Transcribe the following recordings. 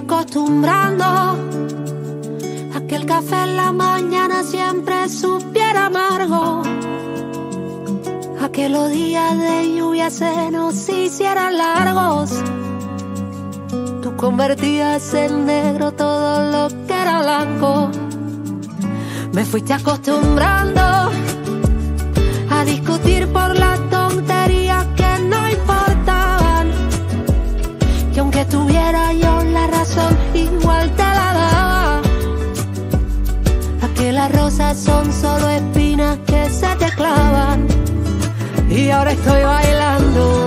acostumbrando a que el café en la mañana siempre supiera amargo, a que los días de lluvia se nos hicieran largos. Tú convertías en negro todo lo que era blanco. Me fuiste acostumbrando a discutir por las tonterías que no importaban, que aunque tuviera yo la razón igual te la daba, a que las rosas son solo espinas que se te clavan. Y ahora estoy bailando,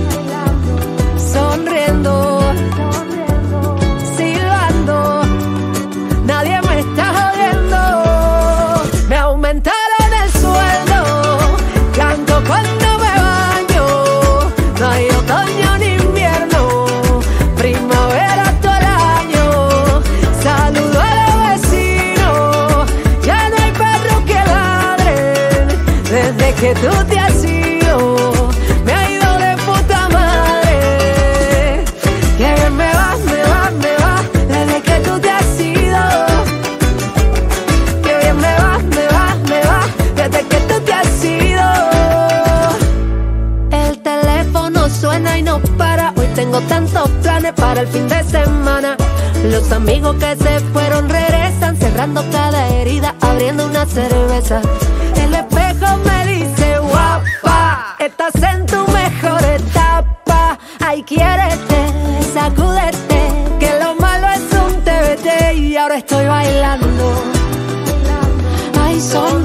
sonriendo, silbando, nadie me está jodiendo. Me aumentaron el sueldo, canto cuando me baño, no hay otoño ni invierno, primavera todo el año. Saludo a los vecinos, ya no hay perros que ladren, desde que tú te has ido. Me ha ido de puta madre, que bien me va, desde que tú te has ido. Que bien me va, desde que tú te has ido. El teléfono suena y no para, hoy tengo tantos planes para el fin de semana. Los amigos que se fueron regresan, cerrando cada herida, abriendo una cerveza. El espejo me dice guapa, estás en tu mejor etapa. Ay, quiérete, sacúdete, que lo malo es un TBT. Y ahora estoy bailando, ay, son